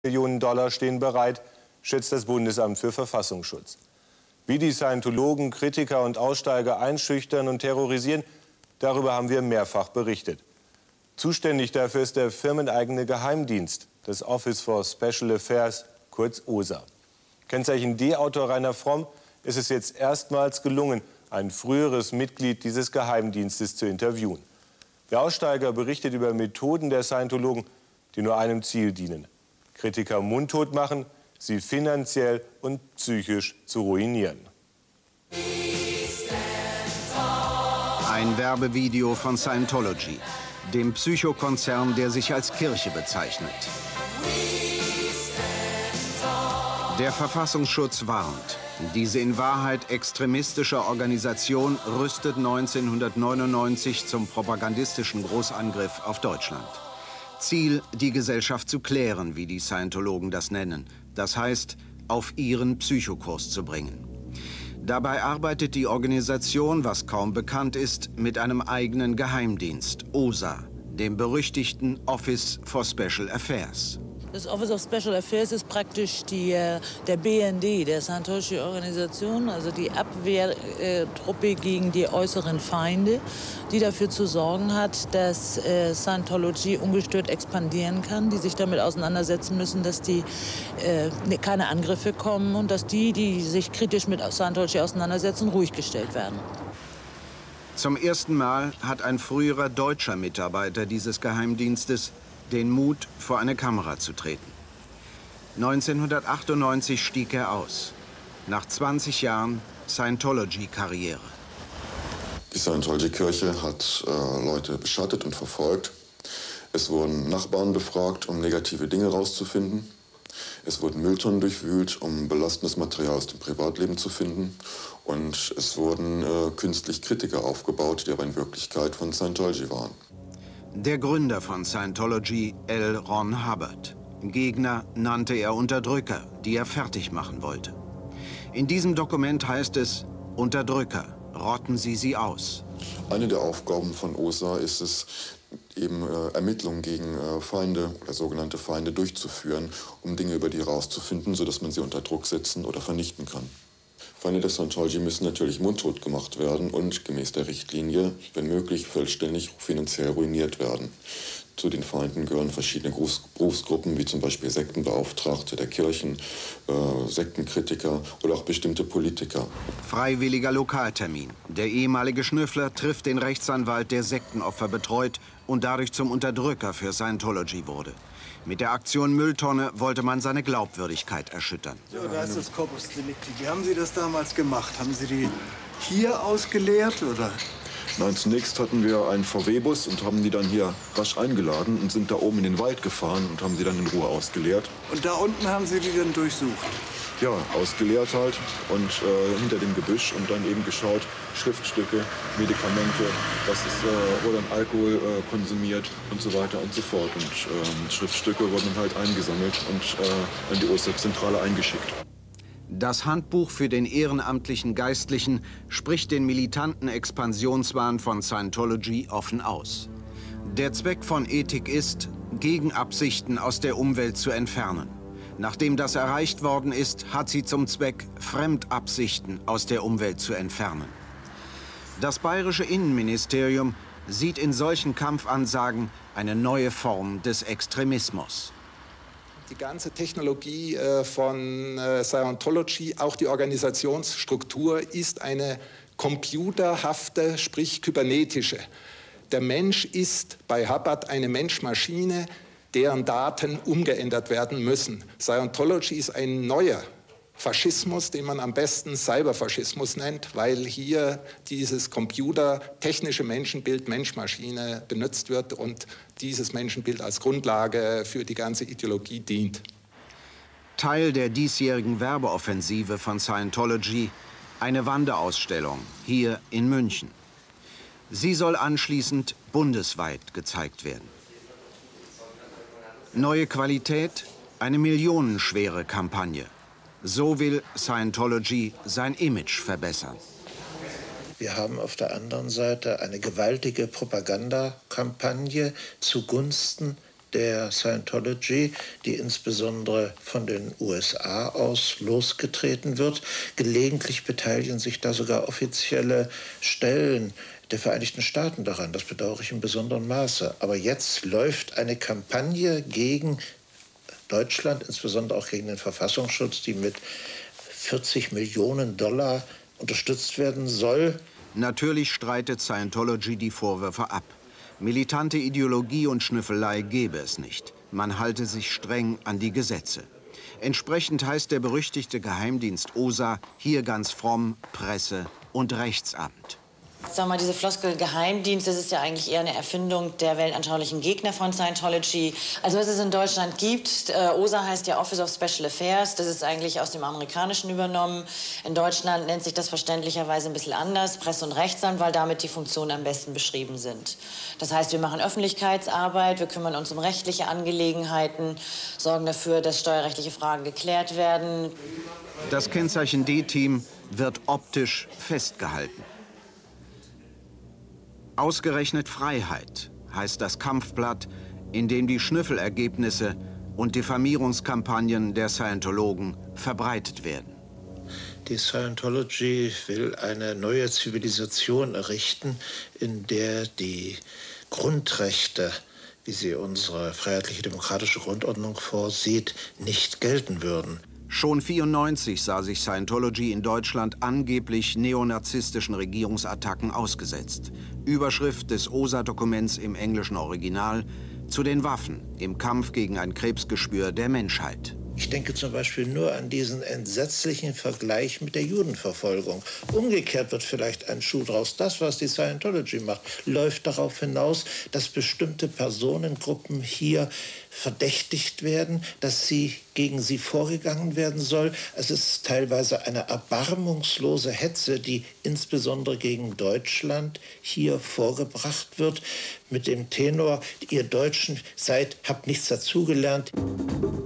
Millionen Dollar stehen bereit, schätzt das Bundesamt für Verfassungsschutz. Wie die Scientologen Kritiker und Aussteiger einschüchtern und terrorisieren, darüber haben wir mehrfach berichtet. Zuständig dafür ist der firmeneigene Geheimdienst, das Office for Special Affairs, kurz OSA. Kennzeichen D-Autor Rainer Fromm ist es jetzt erstmals gelungen, ein früheres Mitglied dieses Geheimdienstes zu interviewen. Der Aussteiger berichtet über Methoden der Scientologen, die nur einem Ziel dienen: Kritiker mundtot machen, sie finanziell und psychisch zu ruinieren. Ein Werbevideo von Scientology, dem Psychokonzern, der sich als Kirche bezeichnet. Der Verfassungsschutz warnt. Diese in Wahrheit extremistische Organisation rüstet 1999 zum propagandistischen Großangriff auf Deutschland. Ziel, die Gesellschaft zu klären, wie die Scientologen das nennen. Das heißt, auf ihren Psychokurs zu bringen. Dabei arbeitet die Organisation, was kaum bekannt ist, mit einem eigenen Geheimdienst, OSA, dem berüchtigten Office for Special Affairs. Das Office of Special Affairs ist praktisch der BND, der Scientology-Organisation, also die Abwehrtruppe gegen die äußeren Feinde, die dafür zu sorgen hat, dass Scientology ungestört expandieren kann, die sich damit auseinandersetzen müssen, dass keine Angriffe kommen und dass die sich kritisch mit Scientology auseinandersetzen, ruhig gestellt werden. Zum ersten Mal hat ein früherer deutscher Mitarbeiter dieses Geheimdienstes den Mut, vor eine Kamera zu treten. 1998 stieg er aus. Nach 20 Jahren Scientology-Karriere. Die Scientology-Kirche hat Leute beschattet und verfolgt. Es wurden Nachbarn befragt, um negative Dinge herauszufinden. Es wurden Mülltonnen durchwühlt, um belastendes Material aus dem Privatleben zu finden. Und es wurden künstlich Kritiker aufgebaut, die aber in Wirklichkeit von Scientology waren. Der Gründer von Scientology, L. Ron Hubbard. Gegner nannte er Unterdrücker, die er fertig machen wollte. In diesem Dokument heißt es: Unterdrücker, rotten Sie sie aus. Eine der Aufgaben von OSA ist es, eben Ermittlungen gegen Feinde oder sogenannte Feinde durchzuführen, um Dinge über die herauszufinden, sodass man sie unter Druck setzen oder vernichten kann. Feinde der Scientology müssen natürlich mundtot gemacht werden und gemäß der Richtlinie, wenn möglich, vollständig finanziell ruiniert werden. Zu den Feinden gehören verschiedene Berufsgruppen, wie zum Beispiel Sektenbeauftragte der Kirchen, Sektenkritiker oder auch bestimmte Politiker. Freiwilliger Lokaltermin. Der ehemalige Schnüffler trifft den Rechtsanwalt, der Sektenopfer betreut und dadurch zum Unterdrücker für Scientology wurde. Mit der Aktion Mülltonne wollte man seine Glaubwürdigkeit erschüttern. So, da ist das Corpus Delicti. Wie haben Sie das damals gemacht? Haben Sie die hier ausgeleert, oder? Nein, zunächst hatten wir einen VW-Bus und haben die dann hier rasch eingeladen und sind da oben in den Wald gefahren und haben sie dann in Ruhe ausgeleert. Und da unten haben Sie die dann durchsucht? Ja, ausgeleert halt und hinter dem Gebüsch und dann eben geschaut, Schriftstücke, Medikamente, wurde dann Alkohol konsumiert und so weiter und so fort. Und Schriftstücke wurden halt eingesammelt und an die OSA-Zentrale eingeschickt. Das Handbuch für den ehrenamtlichen Geistlichen spricht den militanten Expansionswahn von Scientology offen aus. Der Zweck von Ethik ist, Gegenabsichten aus der Umwelt zu entfernen. Nachdem das erreicht worden ist, hat sie zum Zweck, Fremdabsichten aus der Umwelt zu entfernen. Das bayerische Innenministerium sieht in solchen Kampfansagen eine neue Form des Extremismus. Die ganze Technologie von Scientology, auch die Organisationsstruktur, ist eine computerhafte, sprich kybernetische. Der Mensch ist bei Hubbard eine Mensch-Maschine, deren Daten umgeändert werden müssen. Scientology ist ein neuer Faschismus, den man am besten Cyberfaschismus nennt, weil hier dieses computertechnische Menschenbild Mensch-Maschine benutzt wird und dieses Menschenbild als Grundlage für die ganze Ideologie dient. Teil der diesjährigen Werbeoffensive von Scientology, eine Wanderausstellung hier in München. Sie soll anschließend bundesweit gezeigt werden. Neue Qualität, eine millionenschwere Kampagne. So will Scientology sein Image verbessern. Wir haben auf der anderen Seite eine gewaltige Propagandakampagne zugunsten der Scientology, die insbesondere von den USA aus losgetreten wird. Gelegentlich beteiligen sich da sogar offizielle Stellen der Vereinigten Staaten daran. Das bedauere ich in besonderem Maße. Aber jetzt läuft eine Kampagne gegen Deutschland, insbesondere auch gegen den Verfassungsschutz, die mit 40 Millionen $ unterstützt werden soll. Natürlich streitet Scientology die Vorwürfe ab. Militante Ideologie und Schnüffelei gäbe es nicht. Man halte sich streng an die Gesetze. Entsprechend heißt der berüchtigte Geheimdienst OSA hier ganz fromm Presse- und Rechtsamt. Sag mal, diese Floskel Geheimdienst, das ist ja eigentlich eher eine Erfindung der weltanschaulichen Gegner von Scientology. Also was es in Deutschland gibt, OSA heißt ja Office of Special Affairs, das ist eigentlich aus dem Amerikanischen übernommen. In Deutschland nennt sich das verständlicherweise ein bisschen anders, Presse- und Rechtsamt, weil damit die Funktionen am besten beschrieben sind. Das heißt, wir machen Öffentlichkeitsarbeit, wir kümmern uns um rechtliche Angelegenheiten, sorgen dafür, dass steuerrechtliche Fragen geklärt werden. Das Kennzeichen D-Team wird optisch festgehalten. Ausgerechnet Freiheit heißt das Kampfblatt, in dem die Schnüffelergebnisse und Diffamierungskampagnen der Scientologen verbreitet werden. Die Scientology will eine neue Zivilisation errichten, in der die Grundrechte, wie sie unsere freiheitliche demokratische Grundordnung vorsieht, nicht gelten würden. Schon 1994 sah sich Scientology in Deutschland angeblich neonazistischen Regierungsattacken ausgesetzt. Überschrift des OSA-Dokuments im englischen Original: Zu den Waffen im Kampf gegen ein Krebsgeschwür der Menschheit. Ich denke zum Beispiel nur an diesen entsetzlichen Vergleich mit der Judenverfolgung. Umgekehrt wird vielleicht ein Schuh draus. Das, was die Scientology macht, läuft darauf hinaus, dass bestimmte Personengruppen hier verdächtigt werden, dass gegen sie vorgegangen werden soll. Es ist teilweise eine erbarmungslose Hetze, die insbesondere gegen Deutschland hier vorgebracht wird, mit dem Tenor: Ihr Deutschen habt nichts dazugelernt.